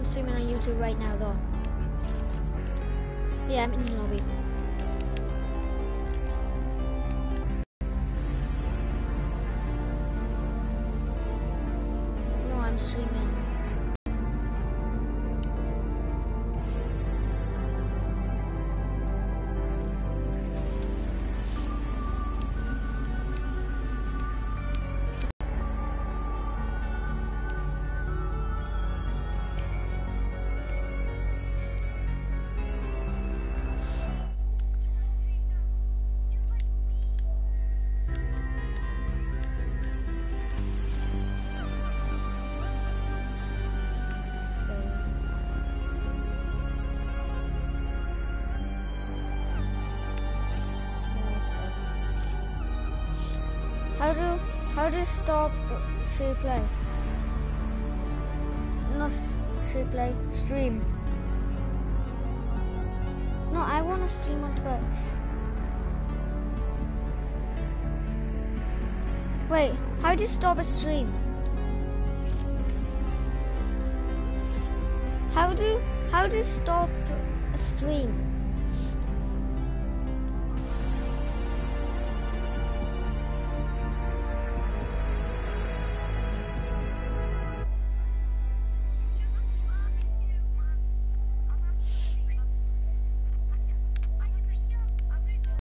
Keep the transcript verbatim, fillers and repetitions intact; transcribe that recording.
I'm streaming on YouTube right now, though. Yeah, I'm in the lobby. No, I'm streaming. How do how do stop say play? Not say play, stream. No, I wanna stream on Twitch. Wait, how do you stop a stream? How do how do you stop a stream?